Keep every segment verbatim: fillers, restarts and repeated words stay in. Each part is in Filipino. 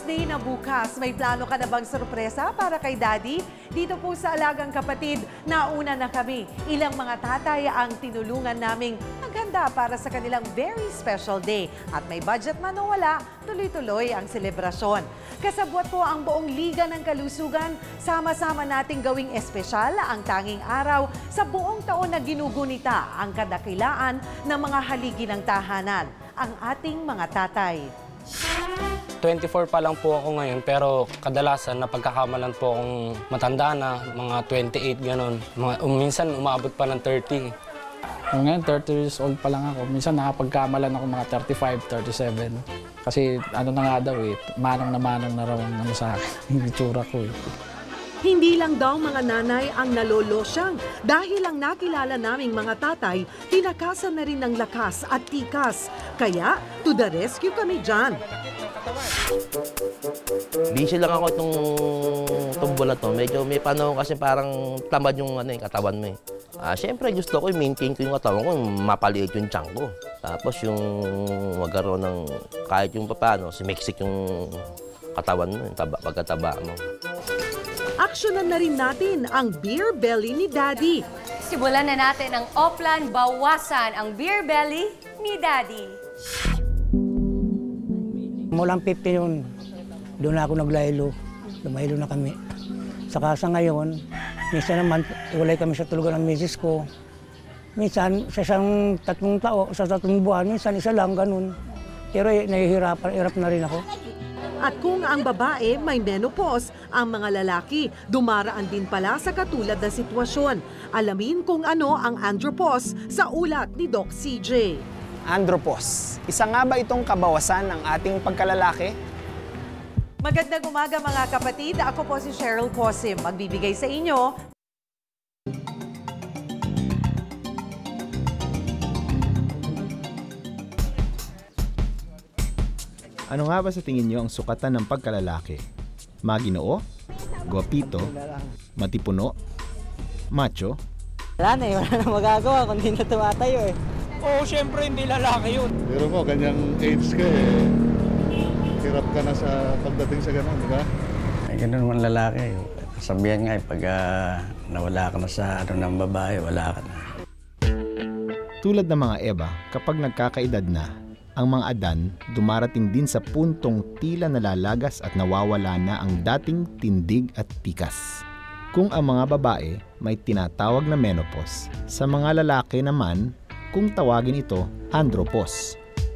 Father's Day na bukas. May plano ka na bang sorpresa para kay Daddy? Dito po sa Alagang Kapatid, nauna na kami. Ilang mga tatay ang tinulungan naming maghanda para sa kanilang very special day. At may budget man o wala, tuloy-tuloy ang selebrasyon. Kasabwat po ang buong Liga ng Kalusugan. Sama-sama nating gawing espesyal ang tanging araw sa buong taon na ginugunita ang kadakilaan ng mga haligi ng tahanan, ang ating mga tatay. twenty-four pa lang po ako ngayon, pero kadalasan napagkakamalan po akong matanda na, mga twenty-eight gano'n. Mga, um, minsan umabot pa ng thirty. Ngayon, thirty years old pa lang ako. Minsan nakapagkamalan ako mga thirty-five, thirty-seven. Kasi ano na nga daw eh, manang na manang na raw ang ano sa akin, yung itsura ko eh. Hindi lang daw mga nanay ang nalolosyang dahil lang nakilala naming mga tatay, tinakasan na rin ng lakas at tikas. Kaya, to the rescue kami dyan. Busy lang ako itong tumbo na to. Medyo may panahon kasi parang tamad yung ano, yung katawan mo eh. Ah, Siyempre gusto ko i-maintain ko yung katawan ko, mapaliit yung tiyan ko. Tapos yung magkaroon ng kahit yung paano, sumiksik yung katawan mo, yung taba, pagkataba mo. Aksyonan na rin natin ang beer belly ni Daddy. Simulan na natin ang Oplan Bawasan ang beer belly ni Daddy. Mulang fifty yun, doon ako naglaylo. Lumaylo na kami. Saka sa ngayon, minsan naman, iwalay kami sa tulugan ng misis ko. Minsan, sa isang tatlong tao, sa tatlong buwan, minsan isa lang, ganun. Pero eh, nahihirapan, hirap na rin ako. At kung ang babae may menopause, ang mga lalaki dumaraan din pala sa katulad na sitwasyon. Alamin kung ano ang andropause sa ulat ni Doc C J. Andropause. Isa nga ba itong kabawasan ng ating pagkalalaki? Magandang umaga mga kapatid. Ako po si Cheryl Cosim. Magbibigay sa inyo Ano nga ba sa tingin niyo ang sukatan ng pagkalalaki? Maginoo? Guwapito? Matipuno? Macho? Wala na eh, wala na magagawa kundi na tumatayo eh. Oo, syempre hindi lalaki yun. Pero mo, ganyang age ka eh. Hirap ka na sa pagdating sa gano'n, di ba? Ay, gano'n naman lalaki. Sabihan nga eh, pag uh, nawala ka na sa ano ng babae, wala ka na. Tulad ng mga Eva, kapag nagkakaedad na, ang mga Adan dumarating din sa puntong tila nalalagas at nawawala na ang dating tindig at tikas. Kung ang mga babae may tinatawag na menopause, sa mga lalaki naman, kung tawagin ito, andropause.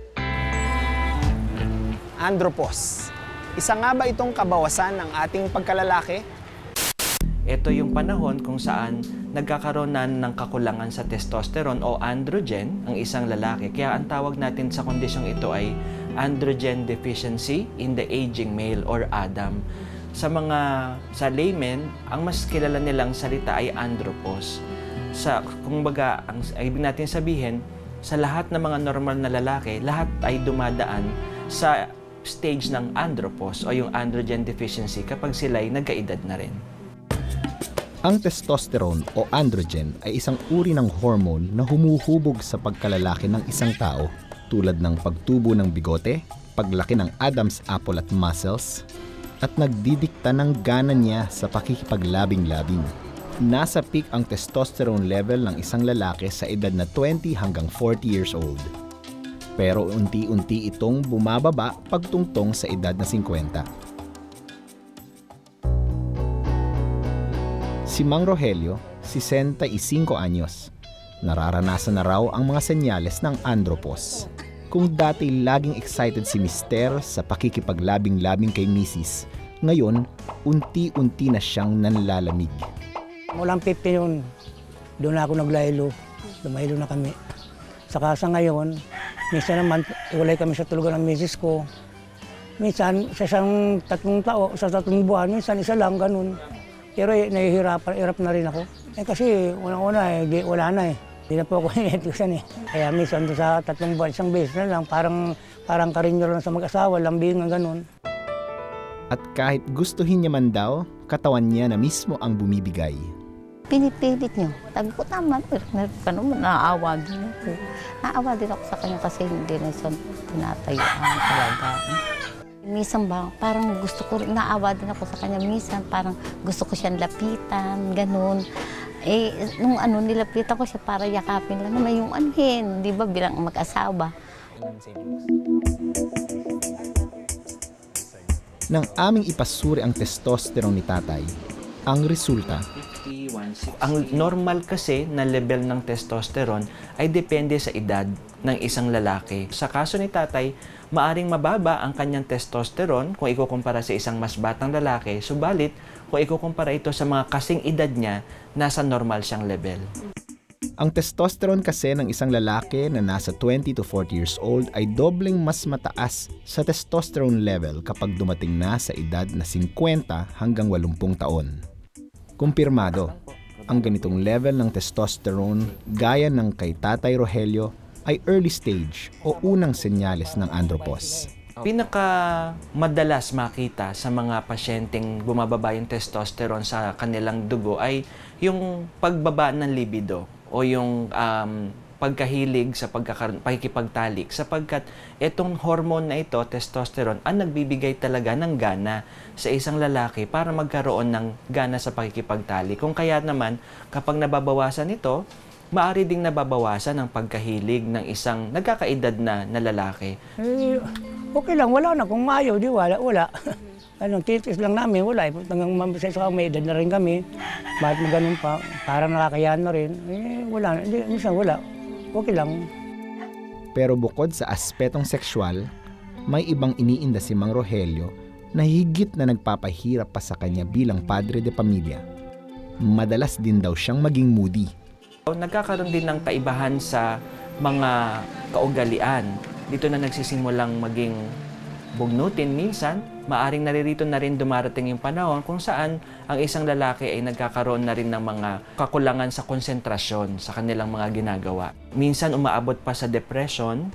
Andropause. Isa nga ba itong kabawasan ng ating pagkalalaki? Ito yung panahon kung saan nagkakaroon na ng kakulangan sa testosterone o androgen ang isang lalaki. Kaya ang tawag natin sa kondisyong ito ay androgen deficiency in the aging male or ADAM. Sa mga sa laymen, ang mas kilala nilang salita ay andropause. Sa kumbaga, ang ibig natin sabihin, sa lahat ng mga normal na lalaki, lahat ay dumadaan sa stage ng andropause o yung androgen deficiency kapag sila ay nagkaedad na rin. Ang testosterone o androgen ay isang uri ng hormone na humuhubog sa pagkalalaki ng isang tao tulad ng pagtubo ng bigote, paglaki ng Adam's apple at muscles, at nagdidikta ng gana niya sa pakikipaglabing-labing. Nasa peak ang testosterone level ng isang lalaki sa edad na twenty hanggang forty years old. Pero unti-unti itong bumababa pagtungtong sa edad na fifty. Si Mang Rogelio, sesenta y cinco anyos. Nararanasan na raw ang mga senyales ng andropause. Kung dati laging excited si Mister sa pakikipaglabing-labing kay Missus, ngayon unti-unti na siyang nanlalamig. Mulang fifty yun, doon ako naglaylo. Lumaylo na kami. Saka sa ngayon, minsan naman, iwalay kami sa tulugan ng misis ko. Minsan, sa isang tatlong tao, sa tatlong buwan, minsan isa lang, ganun. Pero eh, nahihirapan, hirap na rin ako. Eh kasi, unang-una, eh, di, wala na eh. Hindi na po ako inetusan eh. Kaya minsan sa tatlong buwan, isang beses na lang, parang, parang karinyo lang sa mag-asawa, lambing ng ganun. At kahit gustuhin niya man daw, katawan niya na mismo ang bumibigay. Pinipilit niyo. Sabi ko, tama, pero ano, naaawa din ako. Naaawa din ako sa kanya kasi hindi na siya tinatayuan talaga. minsan ba, parang gusto ko, naawa din ako sa kanya minsan, parang gusto ko siyang lapitan, ganun. Eh, nung ano, nilapitan ko siya para yakapin lang naman yung anhin, di ba, bilang mag-asawa. Nang aming ipasuri ang testosterone ni tatay, ang resulta, ang normal kasi na level ng testosterone ay depende sa edad ng isang lalaki. Sa kaso ni tatay, maaring mababa ang kanyang testosterone kung ikukumpara sa isang mas batang lalaki, subalit kung ikukumpara ito sa mga kasing edad niya, nasa normal siyang level. Ang testosterone kasi ng isang lalaki na nasa twenty to forty years old ay dobleng mas mataas sa testosterone level kapag dumating na sa edad na fifty hanggang eighty taon. Kumpirmado, ang ganitong level ng testosterone gaya ng kay Tatay Rogelio ay early stage o unang senyales ng andropause. Pinaka madalas makita sa mga pasyenteng bumababa yung testosterone sa kanilang dugo ay yung pagbaba ng libido o yung um, pagkahilig sa pagkikipagtalik sapagkat itong hormone na ito, testosterone, ang nagbibigay talaga ng gana sa isang lalaki para magkaroon ng gana sa pagkikipagtalik. Kung kaya naman, kapag nababawasan ito, maaari ding nababawasan ang pagkahilig ng isang nagkakaedad na, na lalaki. Eh, okay lang, wala na. Kung ayaw, di wala, wala. Anong titis lang namin, wala. Hanggang mamasa may edad na rin kami. Bakit mo ganun pa? Parang nakakayaan na rin. Eh, wala. Hindi, minsan wala. Okay lang. Pero bukod sa aspetong sexual, may ibang iniinda si Mang Rogelio na higit na nagpapahirap pa sa kanya bilang padre de pamilya. Madalas din daw siyang maging moody. Nagkakaroon din ng kaibahan sa mga kaugalian. Dito na nagsisimulang maging bugnutin minsan, maaring naririto na rin dumarating yung panahon kung saan ang isang lalaki ay nagkakaroon na rin ng mga kakulangan sa konsentrasyon sa kanilang mga ginagawa. Minsan umaabot pa sa depression.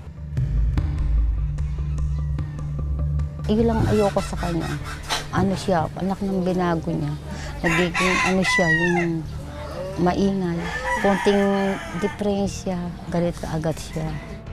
Iyon lang ayoko sa kanya. Ano siya, anak ng binago niya. Nagiging ano siya, yung maingay. Konting depresya, galit agad siya.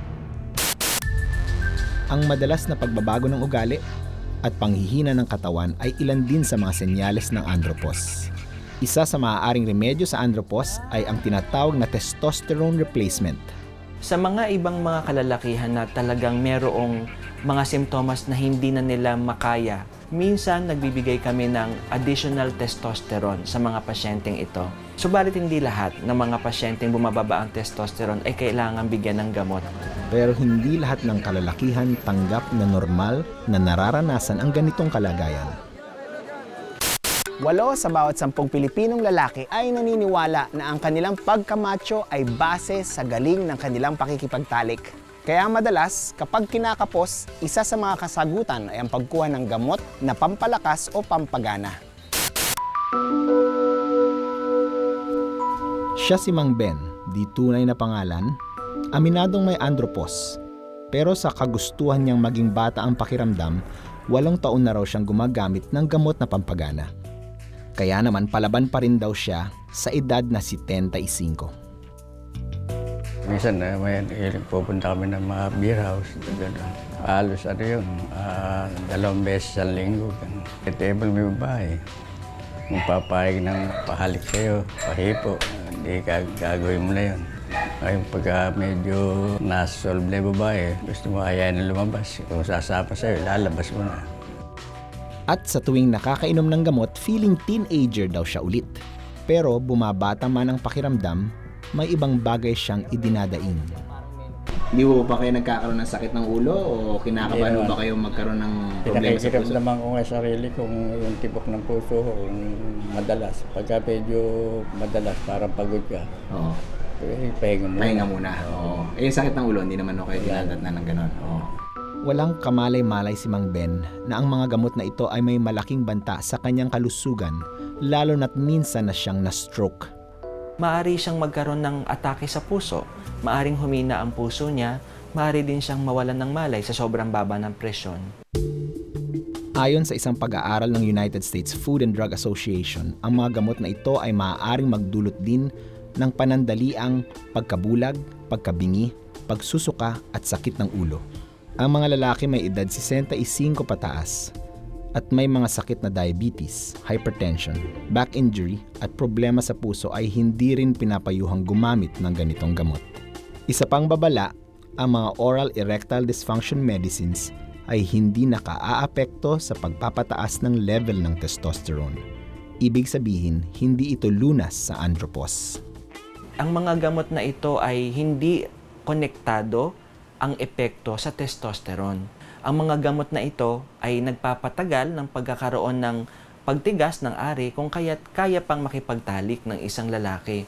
Ang madalas na pagbabago ng ugali at panghihina ng katawan ay ilan din sa mga senyales ng andropause. Isa sa maaaring remedyo sa andropause ay ang tinatawag na testosterone replacement. Sa mga ibang mga kalalakihan na talagang merong mga simptomas na hindi na nila makaya, minsan nagbibigay kami ng additional testosterone sa mga pasyenteng ito. Subalit hindi lahat ng mga pasyenteng bumababa ang testosterone ay kailangan bigyan ng gamot. Pero hindi lahat ng kalalakihan tanggap na normal na nararanasan ang ganitong kalagayan. Walo sa bawat sampung Pilipinong lalaki ay naniniwala na ang kanilang pagkamacho ay base sa galing ng kanilang pakikipagtalik. Kaya madalas, kapag kinakapos, isa sa mga kasagutan ay ang pagkuha ng gamot na pampalakas o pampagana. Siya si Mang Ben, di tunay na pangalan, aminadong may andropause. Pero sa kagustuhan niyang maging bata ang pakiramdam, walong taon na raw siyang gumagamit ng gamot na pampagana. Kaya naman palaban pa rin daw siya sa edad na setenta-y-cinco. Minsan, uh, may pupunta kami ng mga beer house. Halos ano yun, uh, dalawang beses sa linggo. Table may babae. Kung papayag ng pahalik sa'yo, pahipo, hindi ka gagawin mo na yun. Ngayon pagka medyo nasolve na yung babae, gusto mo ayayin na lumabas. Kung sasapa sa'yo, lalabas mo na. At sa tuwing nakakainom ng gamot, feeling teenager daw siya ulit. Pero bumabata man ang pakiramdam, may ibang bagay siyang idinadaing. Hindi mo ba kayo nagkakaroon ng sakit ng ulo o kinakabahan mo ba kayo magkaroon ng problema sa puso? Naman ko nga sarili kung yung tibok ng puso ko, kung madalas. Pagka medyo madalas, parang pagod ka. Oo. Eh, pahinga muna. Pahinga muna. Oo. Eh, yung sakit ng ulo, hindi naman ako kayo dinadat na ng gano'n. Oo. Walang kamalay-malay si Mang Ben na ang mga gamot na ito ay may malaking banta sa kanyang kalusugan, lalo na't minsan na siyang na-stroke. Maaari siyang magkaroon ng atake sa puso, maaring humina ang puso niya, maaari din siyang mawalan ng malay sa sobrang baba ng presyon. Ayon sa isang pag-aaral ng United States Food and Drug Association, ang mga gamot na ito ay maaaring magdulot din ng panandaliang pagkabulag, pagkabingi, pagsusuka at sakit ng ulo. Ang mga lalaki may edad sesenta y cinco pataas at may mga sakit na diabetes, hypertension, back injury at problema sa puso ay hindi rin pinapayuhang gumamit ng ganitong gamot. Isa pang babala, ang mga oral erectile dysfunction medicines ay hindi nakaaapekto sa pagpapataas ng level ng testosterone. Ibig sabihin, hindi ito lunas sa andropause. Ang mga gamot na ito ay hindi konektado ang epekto sa testosterone. Ang mga gamot na ito ay nagpapatagal ng pagkakaroon ng pagtigas ng ari kung kaya't kaya pang makipagtalik ng isang lalaki.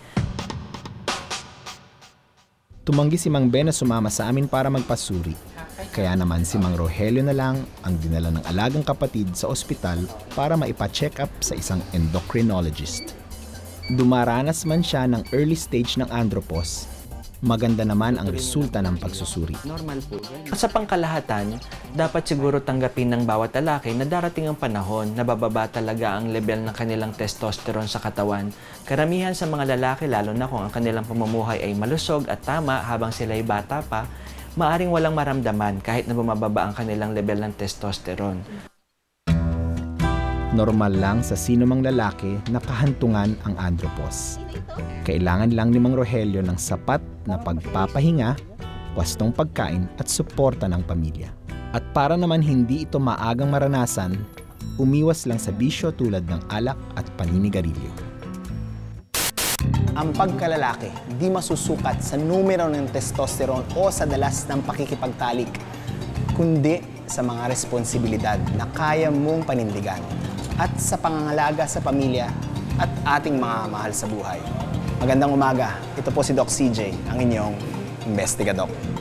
Tumanggi si Mang Ben na sumama sa amin para magpasuri. Kaya naman si Mang Rogelio na lang ang dinala ng alagang kapatid sa ospital para maipa-check up sa isang endocrinologist. Dumaranas man siya ng early stage ng andropause, maganda naman ang resulta ng pagsusuri. Normal po. Sa pangkalahatan, dapat siguro tanggapin ng bawat lalaki na darating ang panahon na bababa talaga ang level ng kanilang testosterone sa katawan. Karamihan sa mga lalaki, lalo na kung ang kanilang pamumuhay ay malusog at tama habang sila ay bata pa, maaring walang maramdaman kahit na bumababa ang kanilang level ng testosterone. Normal lang sa sino mang lalaki na kahantungan ang andropause. Kailangan lang ni Mang Rogelio ng sapat na pagpapahinga, wastong pagkain at suporta ng pamilya. At para naman hindi ito maagang maranasan, umiwas lang sa bisyo tulad ng alak at paninigarilyo. Ang pagkalalaki di masusukat sa numero ng testosterone o sa dalas ng pakikipagtalik, kundi sa mga responsibilidad na kaya mong panindigan at sa pangangalaga sa pamilya at ating mga mahal sa buhay. Magandang umaga. Ito po si Doc C J, ang inyong investigador.